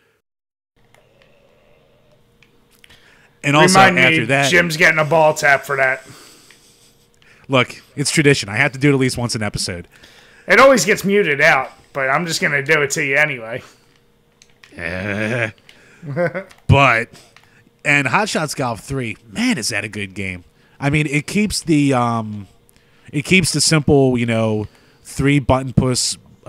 And also, after that, Jim's getting a ball tap for that. Look, it's tradition. I have to do it at least once an episode. It always gets muted out, but I'm just going to do it to you anyway. But, and Hot Shots Golf 3, man, is that a good game. It keeps the simple, 3-button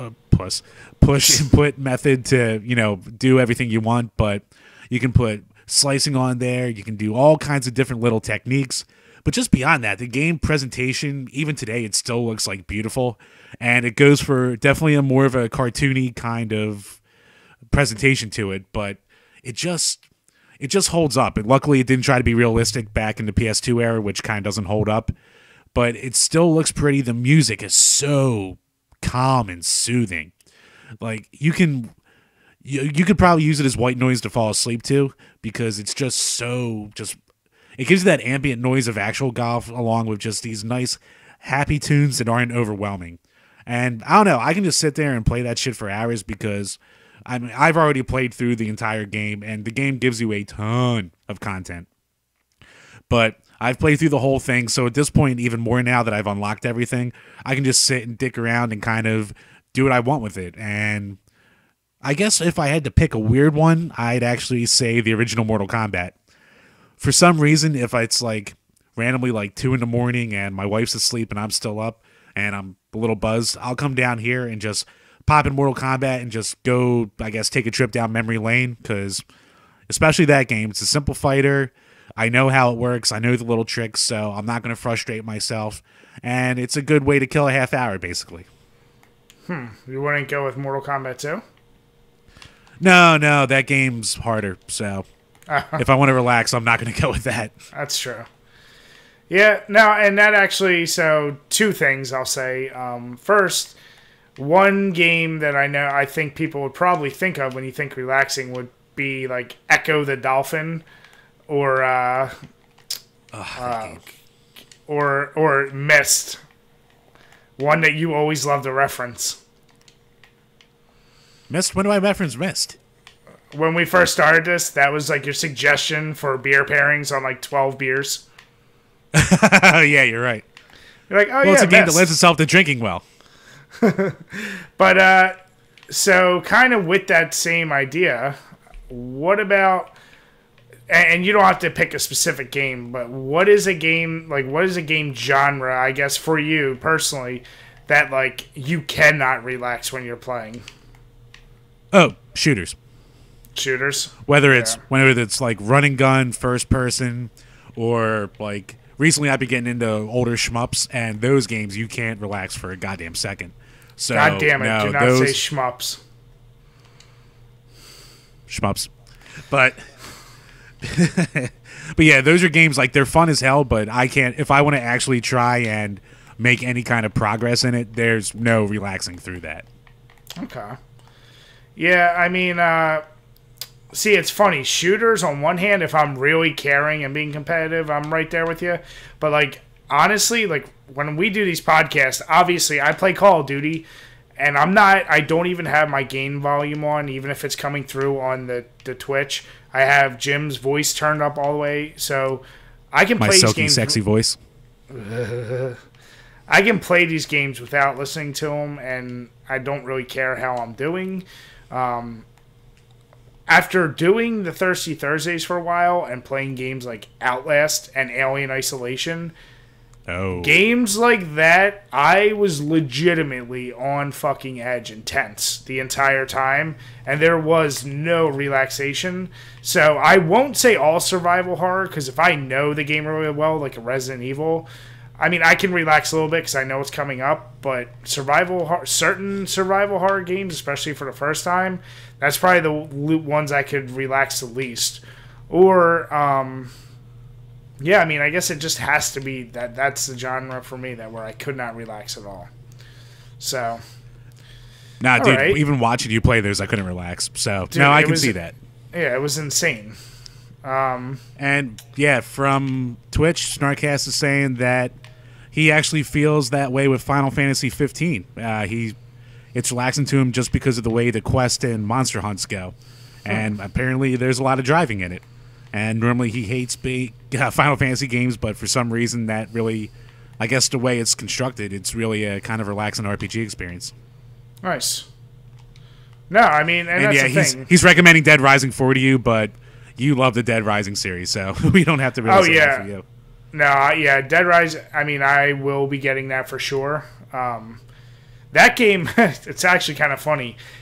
push input method to, do everything you want, but you can put slicing on there. You can do all kinds of different little techniques. But just beyond that, the game presentation, even today, it still looks like beautiful. And it goes for definitely a more of a cartoony kind of presentation to it. But it just holds up. And luckily, it didn't try to be realistic back in the PS2 era, which kind of doesn't hold up. But it still looks pretty. The music is so calm and soothing. Like, you could probably use it as white noise to fall asleep to, because it's just so it gives you that ambient noise of actual golf along with just these nice happy tunes that aren't overwhelming. And I don't know, I can just sit there and play that shit for hours, because I've already played through the entire game, and the game gives you a ton of content. But I've played through the whole thing, so at this point, even more now that I've unlocked everything, I can just sit and dick around and kind of do what I want with it. And I guess if I had to pick a weird one, I'd actually say the original Mortal Kombat. For some reason, if it's like randomly like 2 a.m. and my wife's asleep and I'm still up and I'm a little buzzed, I'll come down here and just pop in Mortal Kombat and just go, I guess, take a trip down memory lane, because especially that game, it's a simple fighter. I know how it works. I know the little tricks, so I'm not going to frustrate myself. And it's a good way to kill a half hour, basically. You wouldn't go with Mortal Kombat 2? No, that game's harder, so if I want to relax, I'm not going to go with that. That's true. Yeah, no, and that actually, so 2 things I'll say. First, one game that I think people would probably think of when you think relaxing would be like Echo the Dolphin, or Myst. One that you always love to reference. Myst? When do I reference Myst? When we first started this, that was like your suggestion for beer pairings on like 12 beers. Yeah, you're right. You're like, oh well, yeah, it's a game Myst. that lends itself to drinking well. But so kind of with that same idea, what about, and you don't have to pick a specific game, but what is a game genre, I guess, for you personally, that like you cannot relax when you're playing? Oh, shooters. Shooters? Whether it's like run and gun, first person, or like recently I've been getting into older shmups, and those games you can't relax for a goddamn second. So, God damn it, no, do not say shmups. Shmups. But but yeah, those are games like they're fun as hell, but I can't, if I want to actually try and make any kind of progress in it, there's no relaxing through that. Okay. Yeah, I mean, see, it's funny. Shooters, on one hand, if I'm really caring and being competitive, I'm right there with you. But, like, honestly, like, when we do these podcasts, obviously, I play Call of Duty, and I don't even have my game volume on, even if it's coming through on the Twitch. I have Jim's voice turned up all the way, so I can play these games. My silky, sexy voice. I can play these games without listening to them, and I don't really care how I'm doing. After doing the Thirsty Thursdays for a while and playing games like Outlast and Alien Isolation, games like that, I was legitimately on fucking edge and tense the entire time, and there was no relaxation. So I won't say all survival horror, because if I know the game really well, like a Resident Evil, I mean, I can relax a little bit because I know what's coming up, but certain survival horror games, especially for the first time, that's probably the ones I could relax the least. Or, yeah, I mean, I guess it just has to be that's the genre for me where I could not relax at all. So. Nah, dude, right. Even watching you play those, I couldn't relax. So, dude, no, I can see that. Yeah, it was insane. And, yeah, from Twitch, Snarkcast is saying that he actually feels that way with Final Fantasy 15. It's relaxing to him just because of the way the quest and monster hunts go. And apparently there's a lot of driving in it. And normally he hates Final Fantasy games, but for some reason that really, I guess the way it's constructed, it's really a kind of relaxing RPG experience. Nice. No, I mean, and that's yeah, the thing. He's recommending Dead Rising 4 to you, but you love the Dead Rising series, so we don't have to really say that for you. No, yeah, Dead Rising, I mean, I will be getting that for sure. That game, it's actually kind of funny.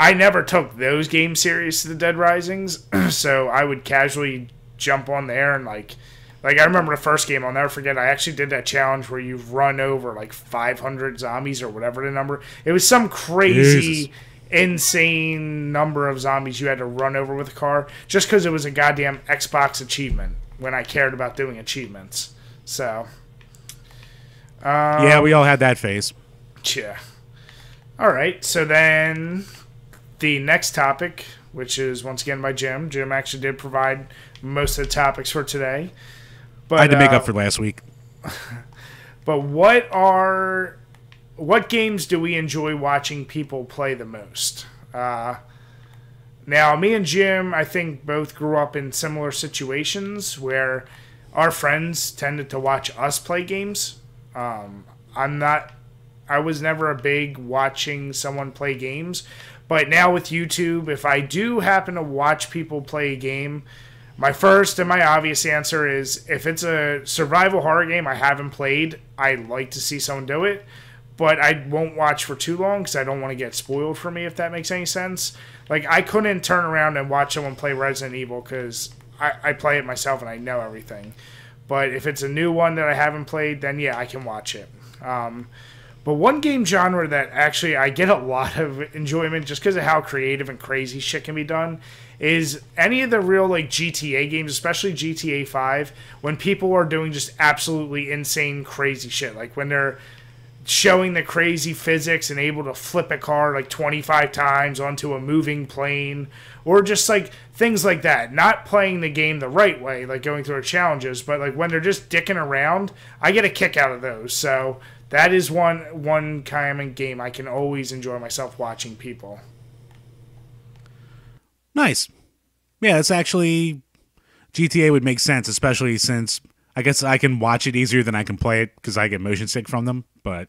I never took those games serious, the Dead Risings, so I would casually jump on there and like I remember the first game, I'll never forget, I actually did that challenge where you run over like 500 zombies or whatever the number. It was some crazy, Jesus. insane number of zombies you had to run over with a car just because it was a goddamn Xbox achievement when I cared about doing achievements. So, yeah, we all had that phase. yeah. All right, so then the next topic, which is once again by Jim. Jim actually did provide most of the topics for today. But, I had to make up for last week. But what games do we enjoy watching people play the most? Now, me and Jim, I think, both grew up in similar situations where our friends tended to watch us play games. I was never a big watching someone play games. But now with YouTube, if I do happen to watch people play a game, my first and my obvious answer is if it's a survival horror game I haven't played, I like to see someone do it. But I won't watch for too long because I don't want to get spoiled for me, if that makes any sense. Like, I couldn't turn around and watch someone play Resident Evil because I play it myself and I know everything. But if it's a new one that I haven't played, then yeah, I can watch it. But one game genre that actually I get a lot of enjoyment just because of how creative and crazy shit can be done is any of the real like GTA games, especially GTA 5, when people are doing just absolutely insane crazy shit. Like when they're showing the crazy physics and able to flip a car like 25 times onto a moving plane, or just like things like that. Not playing the game the right way, like going through challenges, but like when they're just dicking around, I get a kick out of those. So that is one kind of game I can always enjoy myself watching people. Nice. Yeah, it's actually GTA would make sense, especially since I guess I can watch it easier than I can play it because I get motion sick from them. But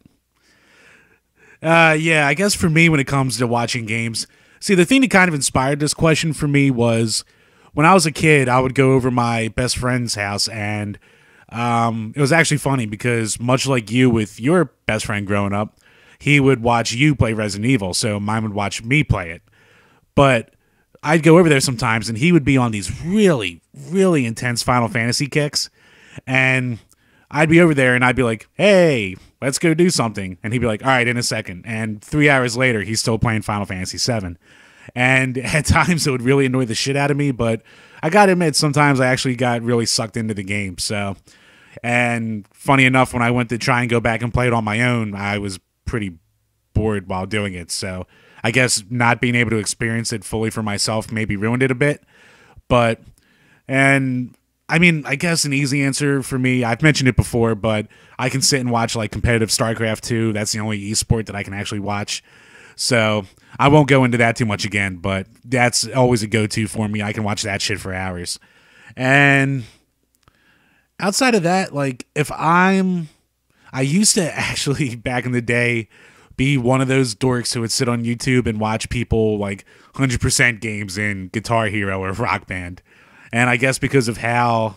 yeah, I guess for me when it comes to watching games, see, the thing that kind of inspired this question for me was when I was a kid, I would go over my best friend's house, and it was actually funny because much like you with your best friend growing up, he would watch you play Resident Evil, so mine would watch me play it. But I'd go over there sometimes, and he would be on these really, really intense Final Fantasy kicks, and I'd be over there, and I'd be like, hey, let's go do something. And he'd be like, all right, in a second. And 3 hours later, he's still playing Final Fantasy VII. And at times, it would really annoy the shit out of me, but I gotta admit, sometimes I actually got really sucked into the game. So, and funny enough, when I went to try and go back and play it on my own, I was pretty bored while doing it. So I guess not being able to experience it fully for myself maybe ruined it a bit. But, and I mean, I guess an easy answer for me, I've mentioned it before, but I can sit and watch like competitive StarCraft 2. That's the only esport that I can actually watch. So I won't go into that too much again, but that's always a go-to for me. I can watch that shit for hours. And outside of that, like I used to actually back in the day be one of those dorks who would sit on YouTube and watch people like 100% games in Guitar Hero or Rock Band. And I guess because of how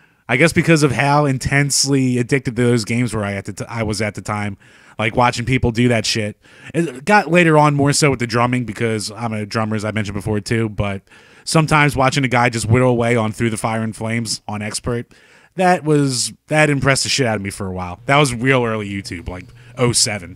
intensely addicted to those games were I was at the time, like watching people do that shit. It got later on more so with the drumming because I'm a drummer, as I mentioned before too, but sometimes watching a guy just whittle away on Through the Fire and Flames on Expert, that impressed the shit out of me for a while. That was real early YouTube, like 07.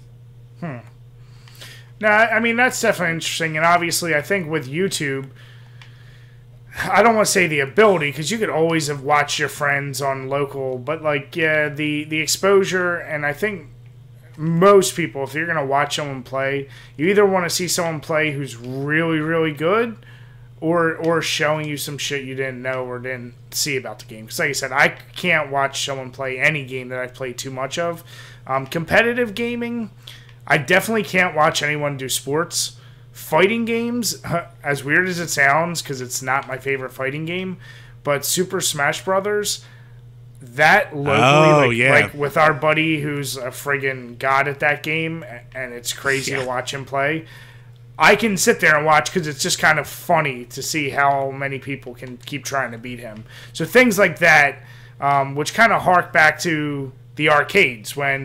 No, I mean, that's definitely interesting. And obviously, I think with YouTube, I don't want to say the ability, because you could always have watched your friends on local, but like, yeah, the exposure, and I think most people, if you're going to watch someone play, you either want to see someone play who's really, really good, or showing you some shit you didn't know or didn't see about the game. Because like I said, I can't watch someone play any game that I've played too much of. Competitive gaming, I definitely can't watch anyone do sports. Fighting games, as weird as it sounds, because it's not my favorite fighting game, but Super Smash Brothers, that locally, like with our buddy who's a friggin' god at that game, and it's crazy to watch him play. I can sit there and watch because it's just kind of funny to see how many people can keep trying to beat him. So things like that, which kind of hark back to the arcades when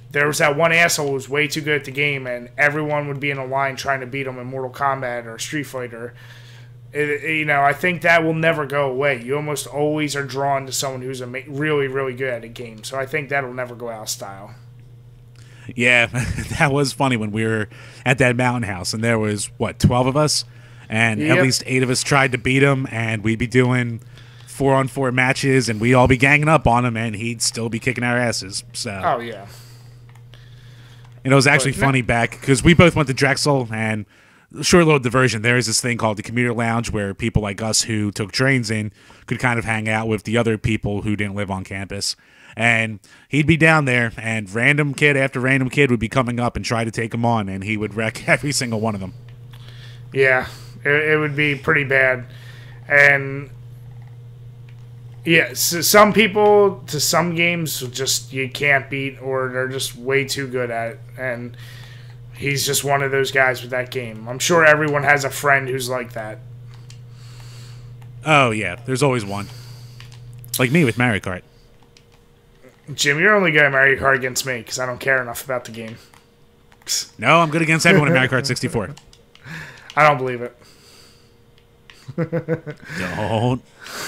there was that one asshole who was way too good at the game, and everyone would be in a line trying to beat him in Mortal Kombat or Street Fighter. I think that will never go away. You almost always are drawn to someone who's really, really good at a game. So I think that'll never go out of style. Yeah, that was funny when we were at that mountain house, and there was, 12 of us? And at least 8 of us tried to beat him, and we'd be doing 4-on-4 matches, and we'd all be ganging up on him, and he'd still be kicking our asses. So. Oh, yeah. And it was actually funny back, because we both went to Drexel, and short little diversion, there is this thing called the commuter lounge where people like us who took trains in could kind of hang out with the other people who didn't live on campus. And he'd be down there, and random kid after random kid would be coming up and try to take him on, and he would wreck every single one of them. Yeah, it would be pretty bad. And yeah, so some people to some games just you can't beat, or they're just way too good at it. And he's just one of those guys with that game. I'm sure everyone has a friend who's like that. Oh, yeah. There's always one. Like me with Mario Kart. Jim, you're only good at Mario Kart against me because I don't care enough about the game. No, I'm good against everyone in Mario Kart 64. I don't believe it. Don't.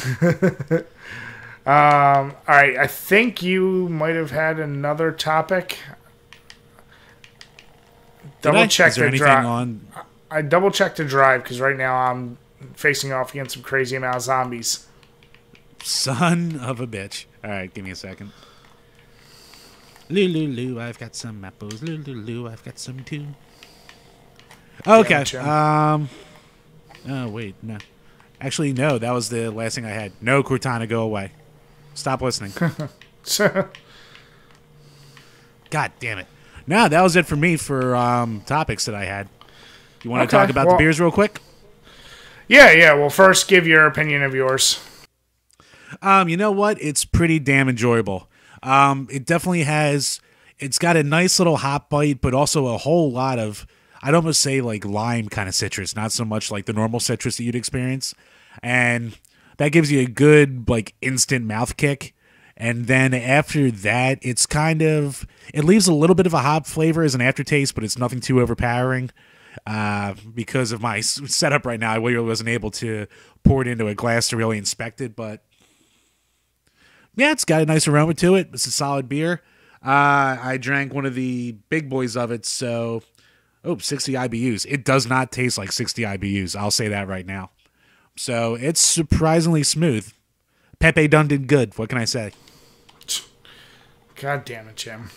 All right, I think you might have had another topic. Double check the drive. I double checked the drive because right now I'm facing off against some crazy amount of zombies. Son of a bitch. All right, give me a second. Lulu, I've got some apples. Lulu, I've got some too. Okay. Oh wait, no. Actually, no. That was the last thing I had. No, Cortana, go away. Stop listening. God damn it. No, that was it for me for topics that I had. You want to talk about the beers real quick? Yeah. Well, first, give your opinion of yours. You know what? It's pretty damn enjoyable. It definitely has. It's got a nice little hop bite, but also a whole lot of, I'd almost say like lime kind of citrus, not so much like the normal citrus that you'd experience. And that gives you a good like instant mouth kick. And then after that, it's kind of, it leaves a little bit of a hop flavor as an aftertaste, but it's nothing too overpowering. Because of my setup right now, I really wasn't able to pour it into a glass to really inspect it. But yeah, it's got a nice aroma to it. It's a solid beer. I drank one of the big boys of it, so 60 IBUs. It does not taste like 60 IBUs. I'll say that right now. So it's surprisingly smooth. Pepe done did good. What can I say? God damn it, Jim.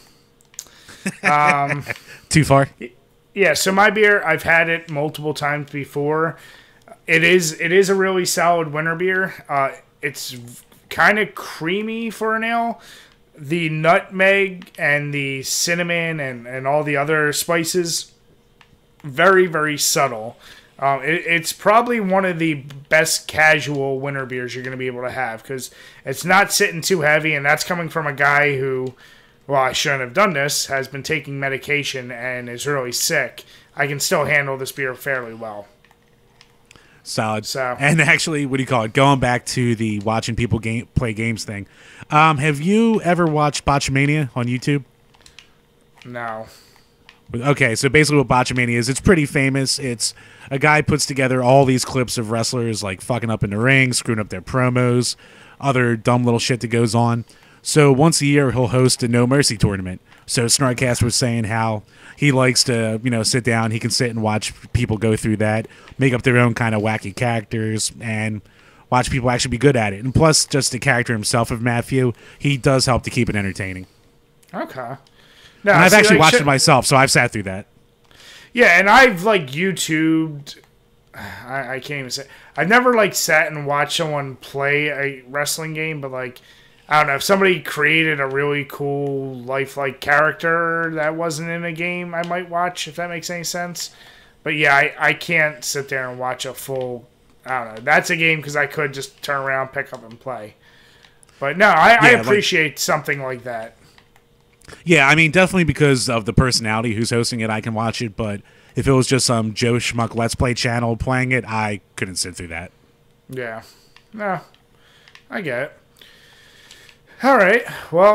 Too far? Yeah, so my beer, I've had it multiple times before. It is a really solid winter beer. It's kind of creamy for an ale. The nutmeg and the cinnamon and all the other spices, very, very subtle. It's probably one of the best casual winter beers you're going to be able to have because it's not sitting too heavy, and that's coming from a guy who, well, I shouldn't have done this, has been taking medication and is really sick. I can still handle this beer fairly well. Solid. So, and actually, what do you call it? Going back to the watching people play games thing, have you ever watched Botchamania on YouTube? No. Okay, so basically what Botchamania is, it's pretty famous. It's a guy puts together all these clips of wrestlers like fucking up in the ring, screwing up their promos, other dumb little shit that goes on. So once a year, he'll host a No Mercy tournament. So Snarkcast was saying how he likes to, sit down. He can sit and watch people go through that, make up their own kind of wacky characters, and watch people actually be good at it. And plus, just the character himself of Matthew, he does help to keep it entertaining. Okay. No, and I've actually watched it myself, so I've sat through that. Yeah, and I've YouTubed. I can't even say. I've never sat and watched someone play a wrestling game, but I don't know, if somebody created a really cool lifelike character that wasn't in a game, I might watch, if that makes any sense. But yeah, I can't sit there and watch a full. I don't know. That's a game because I could just turn around, pick up, and play. But no, I appreciate something like that. Yeah, I mean, definitely because of the personality who's hosting it, I can watch it. But if it was just some Joe Schmuck Let's Play channel playing it, I couldn't sit through that. Yeah. No, I get it. All right. Well,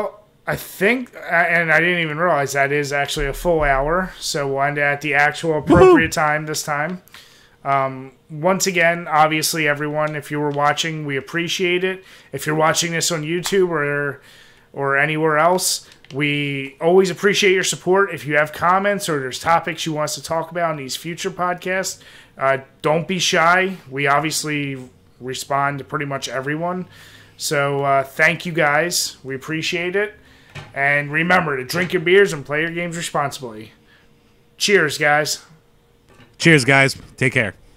I think, and I didn't even realize that is actually a full hour, so we'll end at the actual appropriate time this time. Once again, obviously, everyone, if you were watching, we appreciate it. If you're watching this on YouTube or anywhere else, we always appreciate your support. If you have comments or there's topics you want us to talk about in these future podcasts, don't be shy. We obviously respond to pretty much everyone. So thank you guys. We appreciate it. And remember to drink your beers and play your games responsibly. Cheers, guys. Cheers, guys. Take care.